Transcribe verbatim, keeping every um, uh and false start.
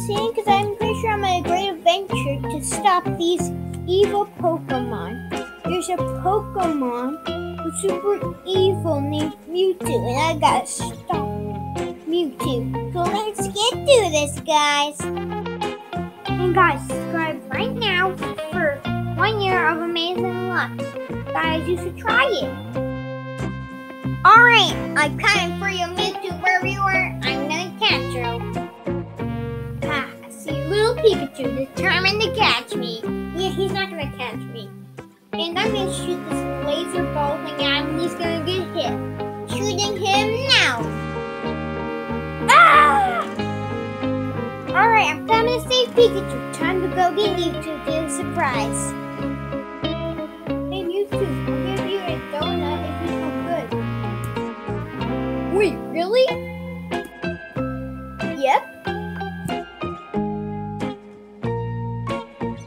saying? Because I'm pretty sure I'm on a great adventure to stop these evil Pokemon. There's a Pokemon who's super evil named Mewtwo, and I gotta stop Mewtwo. So let's get to this, guys. And guys, subscribe right now for one year of amazing luck. Guys, you should try it. Alright, I'm coming for you, Mewtwo, wherever you are. I'm gonna catch you. Ah, I see a little Pikachu determined to catch me. Yeah, he's not gonna catch me. And I'm gonna shoot this laser ball thing at him, and he's gonna get hit. Shooting him now. Ah! Alright, I'm coming to save Pikachu. Time to go get Mewtwo to a surprise. Hey Mewtwo, I'll give you a donut if you feel good. Wait, really?